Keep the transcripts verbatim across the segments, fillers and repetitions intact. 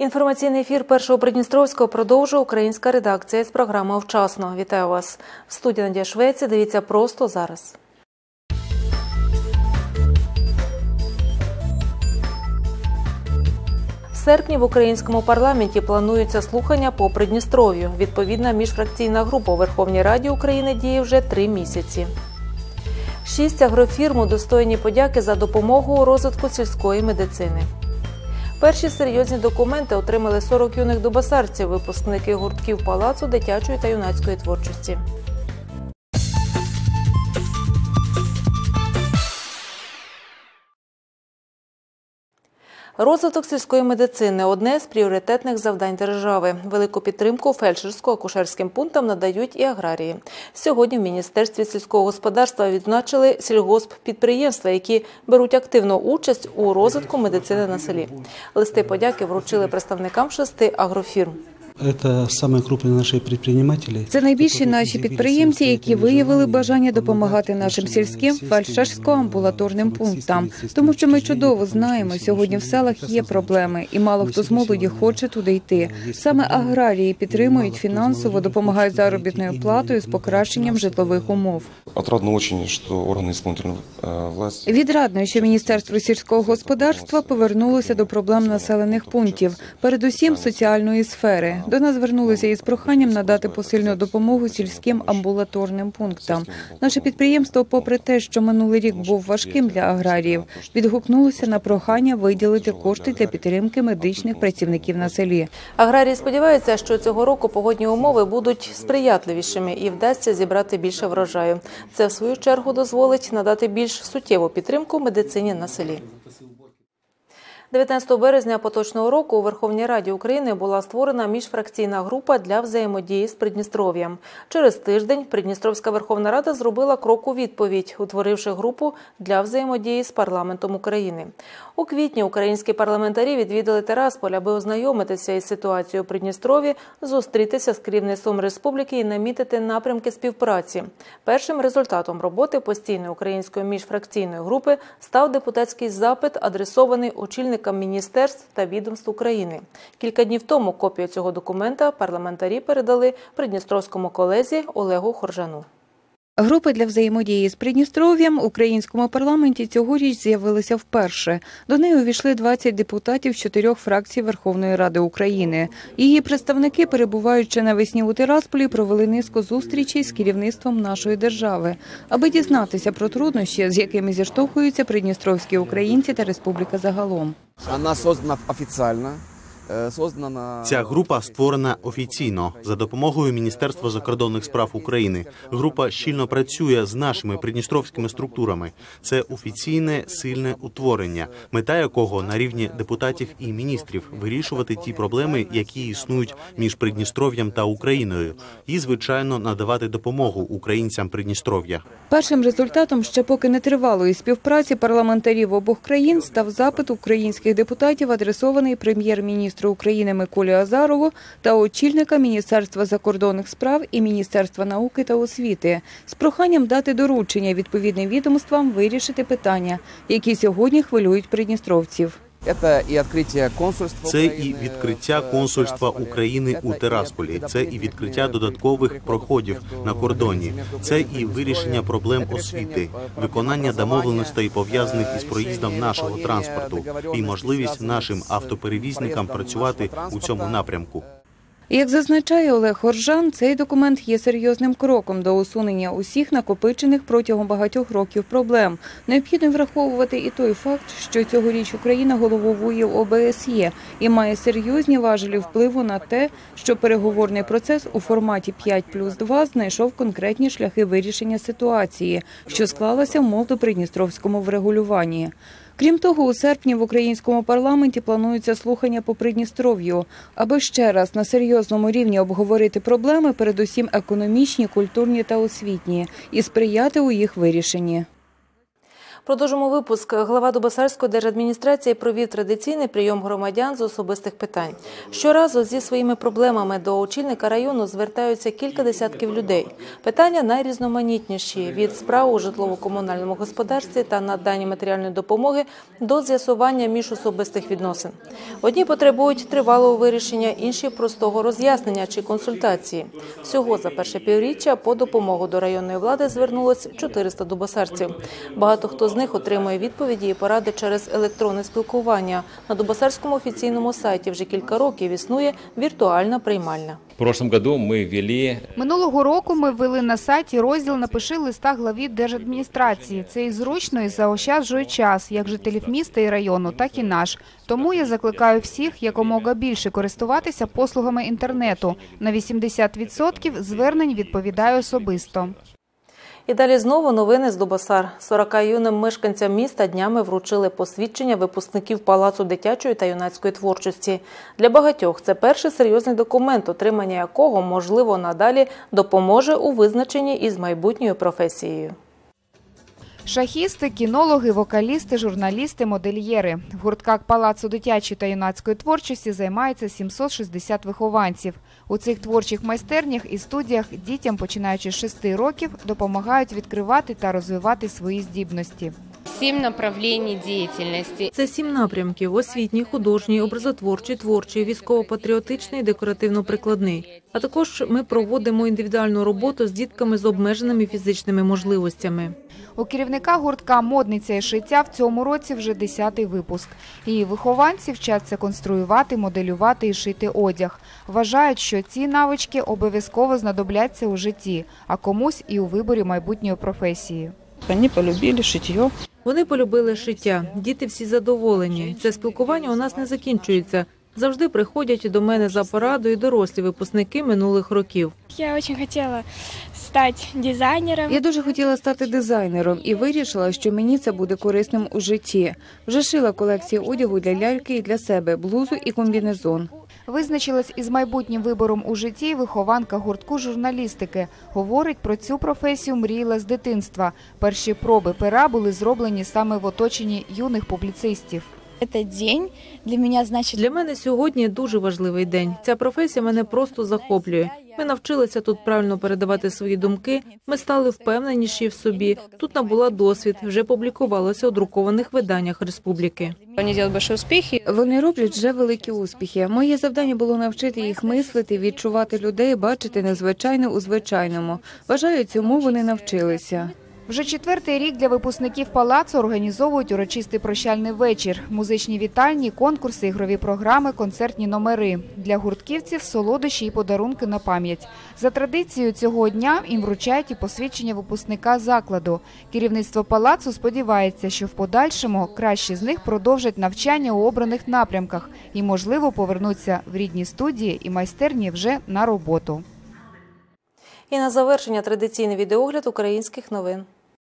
Інформаційний ефір Першого Придністровського продовжує українська редакція з програми «Вчасно». Вітаю вас. В студії Надія Швець. Дивіться просто зараз. В серпні в українському парламенті плануються слухання по Придністров'ю. Відповідна міжфракційна група у Верховній Раді України діє вже три місяці. Шість агрофірм удостоєні подяки за допомогу у розвитку сільської медицини. Перші серйозні документи отримали сорок юних дубасарців, випускники гуртків Палацу дитячої та юнацької творчості. Розвиток сільської медицини – одне з пріоритетних завдань держави. Велику підтримку фельдшерсько-акушерським пунктам надають і аграрії. Сьогодні в Міністерстві сільського господарства відзначили сільгосппідприємства, які беруть активну участь у розвитку медицини на селі. Листи подяки вручили представникам шести агрофірм. Це найбільші наші підприємці, які виявили бажання допомагати нашим сільським фельдшерсько-амбулаторним пунктам. Тому що ми чудово знаємо, сьогодні в селах є проблеми, і мало хто з молоді хоче туди йти. Саме аграрії підтримують фінансово, допомагають заробітною платою з покращенням житлових умов. Відрадно, що Міністерство сільського господарства повернулося до проблем населених пунктів, передусім соціальної сфери. До нас звернулися із проханням надати посильну допомогу сільським амбулаторним пунктам. Наше підприємство, попри те, що минулий рік був важким для аграріїв, відгукнулося на прохання виділити кошти для підтримки медичних працівників на селі. Аграрії сподіваються, що цього року погодні умови будуть сприятливішими і вдасться зібрати більше врожаю. Це, в свою чергу, дозволить надати більш суттєву підтримку медицині на селі. дев'ятнадцятого березня поточного року у Верховній Раді України була створена міжфракційна група для взаємодії з Придністров'ям. Через тиждень Придністровська Верховна Рада зробила крок у відповідь, утворивши групу для взаємодії з парламентом України. У квітні українські парламентарі відвідали Тирасполь, аби ознайомитися із ситуацією у Придністров'ї, зустрітися з керівництвом республіки і намітити напрямки співпраці. Першим результатом роботи постійної української міжфракційної групи став депутатський запит, адресований очільникам міністерств та відомств України. Кілька днів тому копію цього документа парламентарі передали придністровському колезі Олегу Хоржану. Групи для взаємодії з Придністров'ям в українському парламенті цьогоріч з'явилися вперше. До неї увійшли двадцять депутатів з чотирьох фракцій Верховної Ради України. Її представники, перебуваючи навесні у Тирасполі, провели низку зустрічей з керівництвом нашої держави, аби дізнатися про труднощі, з якими зіштовхуються придністровські українці та республіка загалом. Вона створена офіційно. Ця група створена офіційно за допомогою Міністерства закордонних справ України. Група щільно працює з нашими придністровськими структурами. Це офіційне, сильне утворення, мета якого на рівні депутатів і міністрів вирішувати ті проблеми, які існують між Придністров'ям та Україною, і, звичайно, надавати допомогу українцям Придністров'я. Першим результатом ще поки нетривалої співпраці парламентарів обох країн став запит українських депутатів, адресований прем'єр-міністру України Миколі Азарову та очільника Міністерства закордонних справ і Міністерства науки та освіти з проханням дати доручення відповідним відомствам вирішити питання, які сьогодні хвилюють придністровців. Це і відкриття консульства України у Тирасполі, це і відкриття додаткових проходів на кордоні, це і вирішення проблем освіти, виконання домовленостей, пов'язаних із проїздом нашого транспорту, і можливість нашим автоперевізникам працювати у цьому напрямку. Як зазначає Олег Хоржан, цей документ є серйозним кроком до усунення усіх накопичених протягом багатьох років проблем. Необхідно враховувати і той факт, що цьогоріч Україна головує в О Б С Є і має серйозні важелі впливу на те, що переговорний процес у форматі п'ять плюс два знайшов конкретні шляхи вирішення ситуації, що склалася в молдо-придністровському врегулюванні. Крім того, у серпні в українському парламенті плануються слухання по Придністров'ю, аби ще раз на серйозному рівні обговорити проблеми, передусім економічні, культурні та освітні, і сприяти у їх вирішенні. Продовжимо випуск. Глава Дубосарської держадміністрації провів традиційний прийом громадян з особистих питань. Щоразу зі своїми проблемами до очільника району звертаються кілька десятків людей. Питання найрізноманітніші – від справ у житлово-комунальному господарстві та надання матеріальної допомоги до з'ясування міжособистих відносин. Одні потребують тривалого вирішення, інші – простого роз'яснення чи консультації. Всього за перше півріччя по допомогу до районної влади звернулось чотириста дубосарців. Багато хто з них отримує відповіді і поради через електронне спілкування. На Дубосарському офіційному сайті вже кілька років існує віртуальна приймальня. Минулого року ми ввели на сайті розділ «Напиши листа главі держадміністрації». Це і зручно, і заощаджує час, як жителів міста і району, так і наш. Тому я закликаю всіх якомога більше користуватися послугами інтернету. На вісімдесят відсотків звернень відповідаю особисто. І далі знову новини з Дубосар. сорока юним мешканцям міста днями вручили посвідчення випускників Палацу дитячої та юнацької творчості. Для багатьох це перший серйозний документ, отримання якого, можливо, надалі допоможе у визначенні із майбутньою професією. Шахісти, кінологи, вокалісти, журналісти, модельєри. В гуртках Палацу дитячої та юнацької творчості займається сімсот шістдесят вихованців. У цих творчих майстернях і студіях дітям, починаючи з шести років, допомагають відкривати та розвивати свої здібності. Сім направлень діяльності. Це сім напрямків – освітній, художній, образотворчий, творчий, військово-патріотичний, декоративно-прикладний. А також ми проводимо індивідуальну роботу з дітками з обмеженими фізичними можливостями. У керівника гуртка «Модниця і шиття» в цьому році вже десятий випуск. Її вихованці вчаться конструювати, моделювати і шити одяг. Вважають, що ці навички обов'язково знадобляться у житті, а комусь і у виборі майбутньої професії. Вони полюбили шиття. Вони полюбили шиття. Діти всі задоволені. Це спілкування у нас не закінчується. Завжди приходять до мене за порадою дорослі випускники минулих років. Я дуже хотіла стати дизайнером. Я дуже хотіла стати дизайнером і вирішила, що мені це буде корисним у житті. Вже шила колекції одягу для ляльки і для себе, блузу і комбінезон. Визначилась із майбутнім вибором у житті вихованка гуртку журналістики. Говорить, про цю професію мріяла з дитинства. Перші проби пера були зроблені саме в оточенні юних публіцистів. Цей день для мене значить... Для мене сьогодні дуже важливий день. Ця професія мене просто захоплює. Ми навчилися тут правильно передавати свої думки, ми стали впевненіші в собі. Тут набула досвід, вже публікувалося у друкованих виданнях республіки. Вони роблять великі успіхи. Вони роблять вже великі успіхи. Моє завдання було навчити їх мислити, відчувати людей, бачити незвичайне у звичайному. Вважаю, цьому вони навчилися. Вже четвертий рік для випускників Палацу організовують урочистий прощальний вечір. Музичні вітальні, конкурси, ігрові програми, концертні номери. Для гуртківців – солодощі і подарунки на пам'ять. За традицією цього дня їм вручають і посвідчення випускника закладу. Керівництво Палацу сподівається, що в подальшому кращі з них продовжать навчання у обраних напрямках і, можливо, повернуться в рідні студії і майстерні вже на роботу. І на завершення традиційний відеогляд українських новин.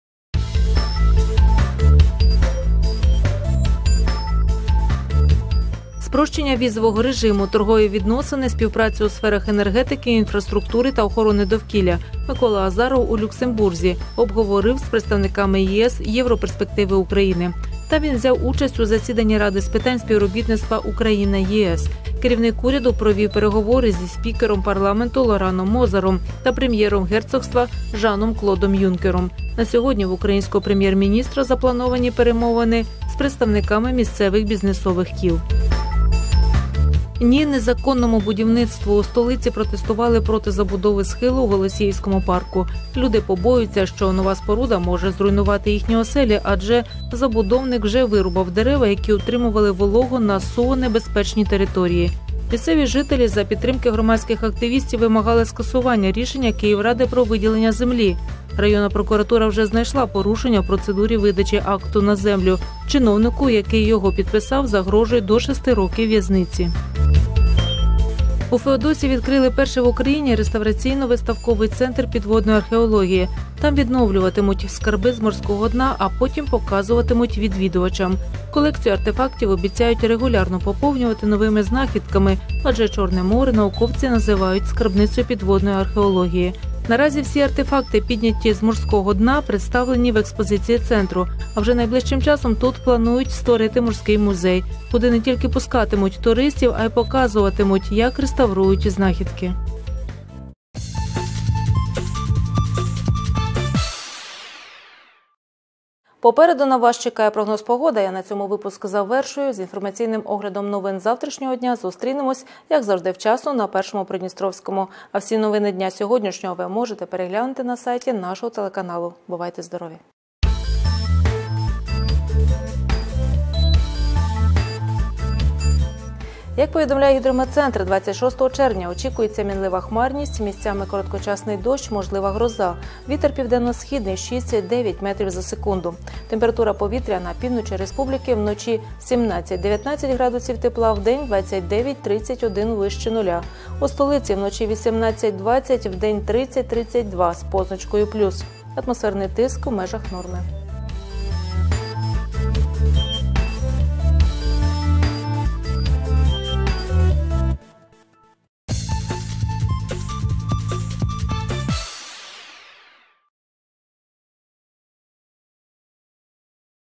Спрощення візового режиму, торгові відносини, співпрацю у сферах енергетики, інфраструктури та охорони довкілля. Микола Азаров у Люксембурзі обговорив з представниками ЄС європерспективи України. Та він взяв участь у засіданні Ради з питань співробітництва Україна-ЄС. Керівник уряду провів переговори зі спікером парламенту Лораном Мозером та прем'єром герцогства Жаном Клодом Юнкером. На сьогодні в українського прем'єр-міністра заплановані перемовини з представниками місцевих бізнесових кіл. Ні незаконному будівництву. У столиці протестували проти забудови схилу у Голосіївському парку. Люди побоюються, що нова споруда може зруйнувати їхні оселі, адже забудовник вже вирубав дерева, які утримували вологу на суонебезпечній території. Місцеві жителі за підтримки громадських активістів вимагали скасування рішення Київради про виділення землі. Районна прокуратура вже знайшла порушення в процедурі видачі акту на землю. Чиновнику, який його підписав, загрожує до шести років в'язниці. У Феодосії відкрили перший в Україні реставраційно-виставковий центр підводної археології. Там відновлюватимуть скарби з морського дна, а потім показуватимуть відвідувачам. Колекцію артефактів обіцяють регулярно поповнювати новими знахідками, адже Чорне море науковці називають скарбницею підводної археології. Наразі всі артефакти, підняті з морського дна, представлені в експозиції центру. А вже найближчим часом тут планують створити морський музей, куди не тільки пускатимуть туристів, а й показуватимуть, як реставрують знахідки. Попереду на вас чекає прогноз погоди. Я на цьому випуск завершую. З інформаційним оглядом новин завтрашнього дня зустрінемось, як завжди, вчасно на Першому Придністровському. А всі новини дня сьогоднішнього ви можете переглянути на сайті нашого телеканалу. Бувайте здорові! Як повідомляє гідрометцентр, двадцять шостого червня очікується мінлива хмарність, місцями короткочасний дощ, можлива гроза. Вітер південно-східний шість-дев'ять метрів за секунду. Температура повітря на півночі республіки вночі сімнадцять-дев'ятнадцять градусів тепла, вдень двадцять дев'ять-тридцять один вище нуля. У столиці вночі вісімнадцять-двадцять, вдень тридцять-тридцять два з позначкою плюс. Атмосферний тиск у межах норми.